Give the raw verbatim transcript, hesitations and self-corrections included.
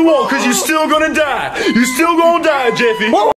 you won't, cause you're still gonna die. You're still gonna die, Jeffy.